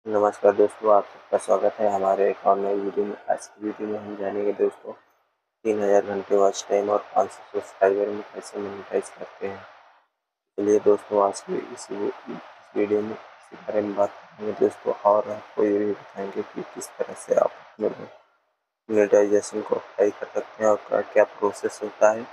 नमस्कार दोस्तों, आप सबका स्वागत है हमारे एक और नई वीडियो में। आज की वीडियो में हम जानेंगे दोस्तों 3000 घंटे वॉच टाइम और 500 सब्सक्राइबर में कैसे मोनेटाइज करते हैं। चलिए दोस्तों, आज की इस वीडियो में इसी बारे में बात करेंगे दोस्तों, और आपको ये भी बताएंगे कि किस तरह से आप अपने मोनेटाइजेशन को अप्लाई कर सकते हैं और क्या क्या प्रोसेस होता है।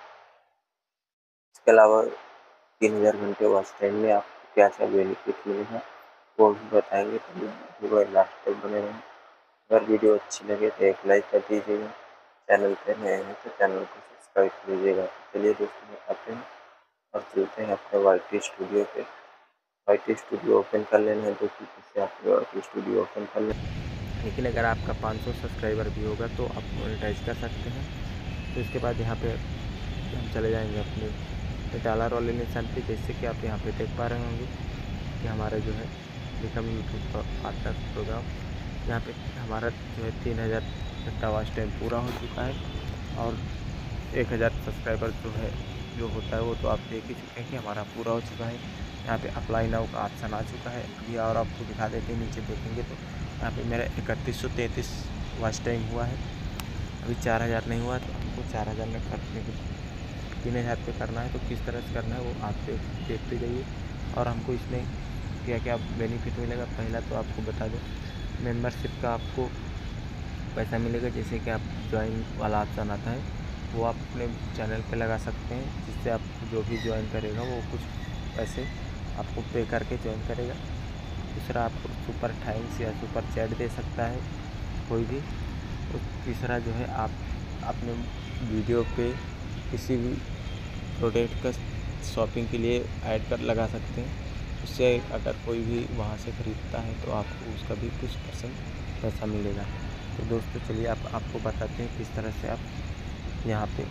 इसके अलावा 3000 घंटे वॉच टाइम में आपको क्या क्या बेनिफिट मिलेगा वो भी बताएंगे, तो वीडियो लास्ट तक बने रहें। अगर वीडियो अच्छी लगे तो एक लाइक कर दीजिएगा, चैनल पे नए हैं तो चैनल को सब्सक्राइब कर लीजिएगा। चलिए दोस्तों, बताते हैं और चलते हैं अपने वाईटी स्टूडियो पे। वाईटी स्टूडियो ओपन कर लेना है दोस्तों, जिससे आप वाईटी स्टूडियो ओपन कर लें। लेकिन अगर आपका 500 सब्सक्राइबर भी होगा तो आप मोनेटाइज कर सकते हैं। तो इसके बाद यहाँ पे हम चले जाएंगे अपने डॉलर वाले निशान पे, जैसे कि आप यहाँ पे देख पा रहे होंगे कि हमारा जो है बिकम यूट्यूब का पार्टनर प्रोग्राम, यहाँ पे हमारा जो है 3000 घंटा वॉच टाइम पूरा हो चुका है और 1000 सब्सक्राइबर जो होता है वो तो आप देख ही चुके हैं कि हमारा पूरा हो चुका है। यहाँ पे अप्लाई नाउ का ऑप्शन आ चुका है अभी, और आपको दिखा देते हैं। नीचे देखेंगे तो यहाँ पे मेरा 3133 वॉच टाइम हुआ है, अभी 4000 नहीं हुआ, तो हमको 4000 में करने के 3000 पे करना है। तो किस तरह से करना है वो आप देखते जाइए। और हमको इसमें क्या क्या बेनिफिट मिलेगा, पहला तो आपको बता दें, मेंबरशिप का आपको पैसा मिलेगा। जैसे कि आप ज्वाइन वाला ऑप्शन आता है वो आप अपने चैनल पे लगा सकते हैं, जिससे आप जो भी ज्वाइन करेगा वो कुछ पैसे आपको पे करके ज्वाइन करेगा। दूसरा, आपको सुपर थैंक्स या सुपर चैट दे सकता है कोई भी। और तीसरा जो है, आप अपने वीडियो पे किसी भी प्रोडक्ट का शॉपिंग के लिए ऐड कर लगा सकते हैं। उससे अगर कोई भी वहाँ से ख़रीदता है तो आपको उसका भी कुछ % पैसा मिलेगा। तो दोस्तों चलिए आपको बताते हैं किस तरह से आप यहाँ पे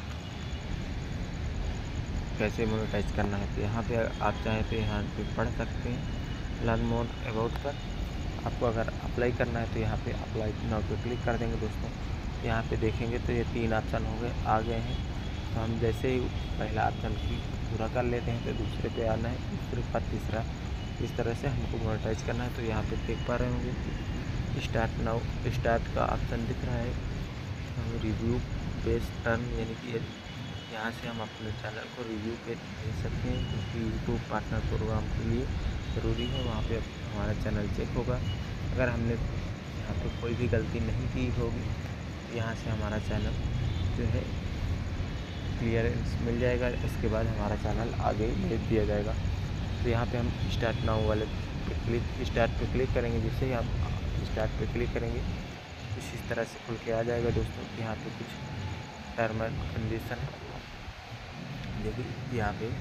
कैसे मोनेटाइज करना है। तो यहाँ पे आप चाहें तो यहाँ पे पढ़ सकते हैं लर्न मोर अबाउट पर। आपको अगर अप्लाई करना है तो यहाँ पे अप्लाई नाउ पे क्लिक कर देंगे दोस्तों। यहाँ पे देखेंगे तो ये 3 ऑप्शन आ गए हैं। तो हम जैसे ही पहला ऑप्शन पूरा कर लेते हैं तो दूसरे पे आना है, दूसरे पर तीसरा। इस तरह से हमको मोनेटाइज करना है। तो यहाँ पे देख पा रहे होंगे कि स्टार्ट का ऑप्शन दिख रहा है। हम रिव्यू बेस टर्न, यानी कि यहाँ से हम अपने चैनल को रिव्यू पे दे सकते हैं, क्योंकि यूट्यूब पार्टनर प्रोग्राम के लिए ज़रूरी है। वहाँ पे हमारा चैनल चेक होगा। अगर हमने यहाँ पे कोई भी गलती नहीं की होगी तो यहाँ से हमारा चैनल जो है क्लियरेंस मिल जाएगा। इसके बाद हमारा चैनल आगे भेज दिया जाएगा। तो यहाँ पे हम स्टार्ट नाउ वाले स्टार्ट पे क्लिक करेंगे। जैसे ही आप स्टार्ट पे क्लिक करेंगे कुछ इस तरह से खुल के आ जाएगा दोस्तों। यहाँ पे कुछ टर्म एंड कंडीशन है, लेकिन यहाँ पे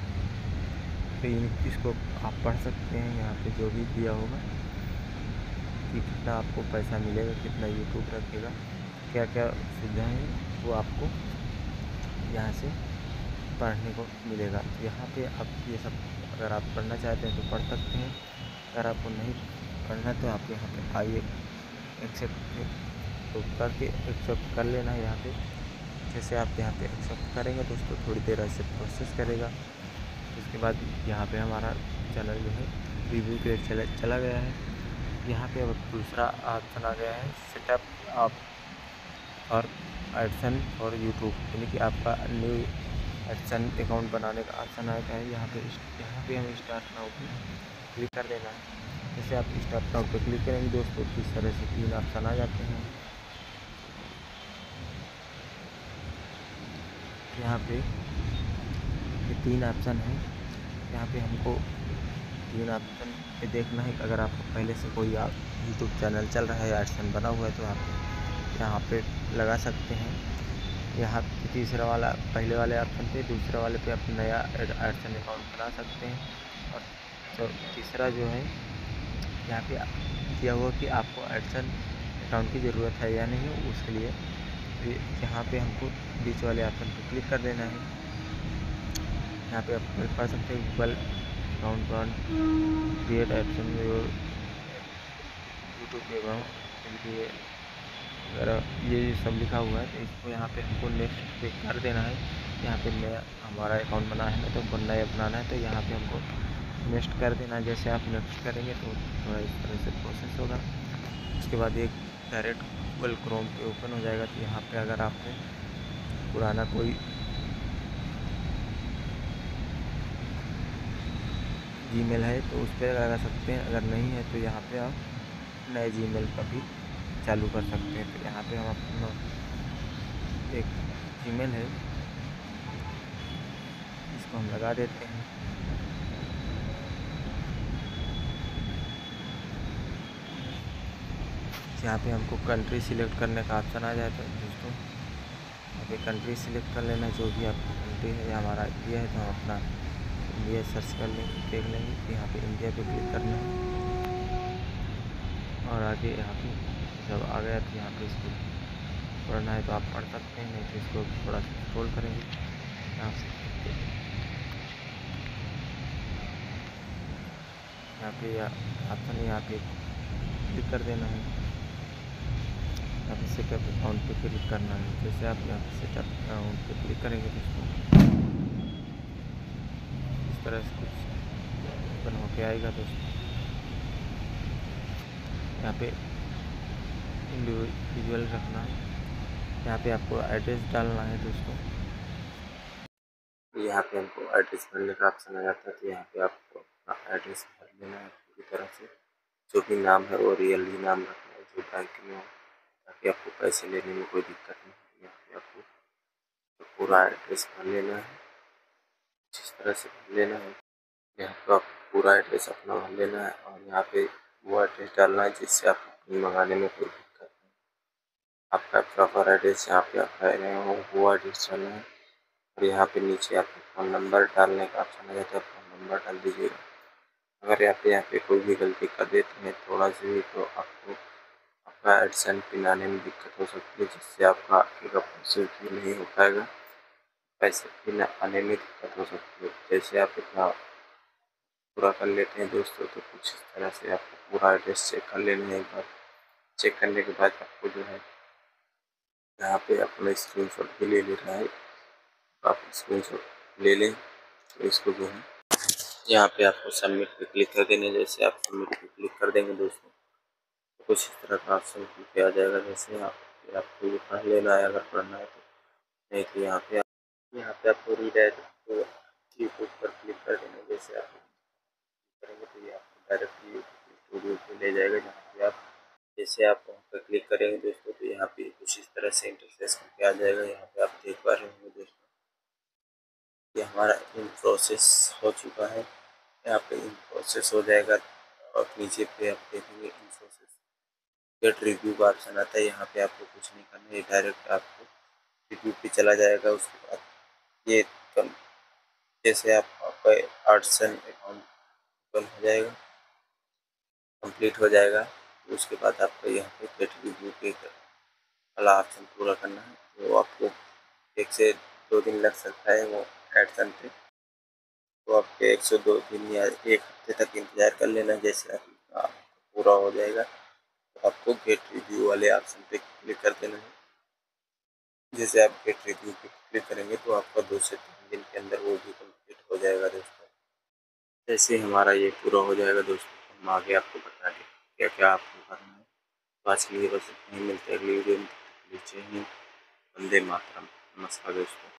इसको आप पढ़ सकते हैं। यहाँ पे जो भी दिया होगा कि कितना आपको पैसा मिलेगा, कितना यूट्यूब रखेगा, क्या क्या सुविधाएँ हैं, वो आपको यहाँ से पढ़ने को मिलेगा। तो यहाँ पे आप ये सब अगर आप पढ़ना चाहते हैं तो पढ़ सकते हैं। अगर आपको नहीं पढ़ना तो आप यहाँ पे आइए एक्सेप्ट तो करके एक्सेप्ट कर लेना है। यहाँ पे जैसे आप यहाँ पे एक्सेप्ट करेंगे दोस्तों, थोड़ी देर ऐसे प्रोसेस करेगा। उसके बाद यहाँ पे हमारा चैनल जो है रिव्यू पेज चला गया है। यहाँ पे अब दूसरा ऑप्शन आ गया है सेटअप आप और एडसन और यूट्यूब, यानी कि आपका न्यू एडसन अकाउंट बनाने का ऑप्शन आया है। यहाँ पे हमें स्टार्ट नाउ पे क्लिक कर देना है। जैसे आप स्टार्ट नाउ पे क्लिक करेंगे दोस्तों, इस तरह से 3 ऑप्शन आ जाते हैं। यहाँ पे ये 3 ऑप्शन है। यहाँ पे हमको 3 ऑप्शन पे देखना है। अगर आपको पहले से कोई यूट्यूब चैनल चल रहा है, एडसन बना हुआ है, तो आप यहाँ पे लगा सकते हैं। यहाँ पे तीसरा वाला पहले वाले ऑप्शन पे, दूसरे वाले पे आप नया एडसन अकाउंट बना सकते हैं। और तो तीसरा जो है यहाँ पे दिया हुआ कि आपको एडसन अकाउंट की ज़रूरत है या नहीं, उसके लिए यहाँ पे हमको बीच वाले ऑप्शन पे क्लिक कर देना है। यहाँ पे आप पढ़ सकते हैं Google account one create AdSense YouTube पे अगर ये सब लिखा हुआ है तो इसको यहाँ पे हमको नेक्स्ट पे कर देना है। यहाँ पे नया हमारा अकाउंट बना है ना, तो नया बनाना है, तो यहाँ पे हमको नेक्स्ट कर देना है। जैसे आप नेक्स्ट करेंगे तो थोड़ा इस तरह से प्रोसेस होगा। उसके बाद एक डायरेक्ट गूगल क्रोम पे ओपन हो जाएगा। तो यहाँ पे अगर आपने पुराना कोई जीमेल है तो उस पर लगा सकते हैं, अगर नहीं है तो यहाँ पे आप नए जीमेल का भी चालू कर सकते हैं। तो यहाँ पे हम अपना एक जीमेल है इसको हम लगा देते हैं। यहाँ पे हमको कंट्री सिलेक्ट करने का ऑप्शन आ जाता है दोस्तों। यहाँ पे कंट्री सिलेक्ट कर लेना, जो भी आपकी कंट्री है। हमारा इंडिया है तो हम अपना इंडिया सर्च कर लेंगे, देख लेंगे। तो यहाँ पे इंडिया पे क्लिक करना है और आगे यहाँ पे जब आ गया तो यहाँ पे इसको पढ़ना है तो आप पढ़ सकते हैं, नहीं तो इसको थोड़ा सा स्क्रॉल करेंगे यहाँ से। यहाँ पे ऑप्शन यहाँ पे क्लिक कर देना है। यहाँ पे सेटअप अकाउंट पे क्लिक करना है। जैसे आप यहाँ पे सेटअप अकाउंट पे क्लिक करेंगे दोस्तों, इस तरह से कुछ ओपन होके आएगा दोस्तों। यहाँ पे इंडिविजुअल रखना है। यहाँ पे आपको एड्रेस डालना है दोस्तों। यहाँ पे हमको एड्रेस भरने का ऑप्शन आ जाता है। तो यहाँ पे आपको अपना एड्रेस भर लेना है पूरी तरह से। जो भी नाम है वो रियली नाम रखना है जो बैंक में हो, ताकि आपको पैसे लेने में कोई दिक्कत नहीं हो। यहाँ पे आपको तो पूरा एड्रेस भर लेना है, जिस तरह से भर लेना है। यहाँ पे आप पूरा एड्रेस अपना भर लेना है और यहाँ पे वो एड्रेस डालना है जिससे आपको मंगाने में कोई दिक्कत नहीं। आपका प्रॉपर एड्रेस यहाँ पे आप रह रहे हो वो एड्रेस डालना है। और यहाँ पे नीचे आपको फ़ोन नंबर डालने का ऑप्शन आ जाता है, फ़ोन नंबर डाल दीजिएगा। अगर यहाँ पे कोई भी गलती कर देते हैं थोड़ा सी भी, तो आपको आपका एडसेंस पिन आने में दिक्कत हो सकती है, जिससे आपका आगे का प्रोसेस भी नहीं हो पाएगा, पैसे पिन आने में दिक्कत हो सकती है। जैसे आप इतना पूरा कर लेते हैं दोस्तों, तो कुछ इस तरह से आपको पूरा एड्रेस चेक कर लेना है। एक बार चेक करने के बाद आपको जो है यहाँ पे अपना स्क्रीनशॉट भी ले लेना है। आप स्क्रीनशॉट ले लें तो इसको जो है यहाँ पे आपको सबमिट पे क्लिक कर देना है। जैसे आप सबमिट पे क्लिक कर देंगे दोस्तों, तो कुछ इस तरह का ऑप्शन खुल के आ जाएगा। जैसे आपको ये पढ़ लेना है अगर पढ़ना है तो, नहीं तो यहाँ पे आपको रीडायरेक्ट तो यूट्यूब पर क्लिक कर देना है। जैसे आप करेंगे तो ये आपको डायरेक्ट यूट्यूब स्टूडियो पे ले जाएगा, जहाँ पे आप जैसे आप वहाँ पर क्लिक करेंगे दोस्तों तो यहाँ पे कुछ इस तरह से इंटरफेस करके आ जाएगा। यहाँ पे आप देख पा रहे होंगे दोस्तों, ये हमारा इन प्रोसेस हो चुका है। यहाँ पे इन प्रोसेस हो जाएगा और नीचे पे आप देखेंगे इन प्रोसेस गेट रिव्यू का ऑप्शन आता है। यहाँ पे आपको कुछ नहीं करना है, डायरेक्ट आपको रिव्यू पे चला जाएगा। उसके बाद ये जैसे आपका आर्टसन अकाउंट ओपन हो जाएगा, कंप्लीट हो जाएगा। तो उसके बाद आपको यहाँ पे गेट रिव्यू पे वाला ऑप्शन पूरा करना है। तो आपको 1 से 2 दिन लग सकता है वो एडसन पे, तो आपके 102 दिन या 1 हफ्ते तक इंतज़ार कर लेना। जैसे आपका पूरा हो जाएगा तो आपको गेट रिव्यू वाले ऑप्शन पे क्लिक कर देना है। जैसे आप गेट रिव्यू पे क्लिक करेंगे तो आपका 2 से 3 दिन के अंदर वो भी कंप्लीट हो जाएगा दोस्तों। जैसे हमारा ये पूरा हो जाएगा दोस्तों, हम आगे आपको बता दें क्या क्या आपको करना है। तो आज के लिए बस इतना ही, मिलते हैं अगली वीडियो में। नीचे ही वंदे मातरम। नमस्कार दोस्तों।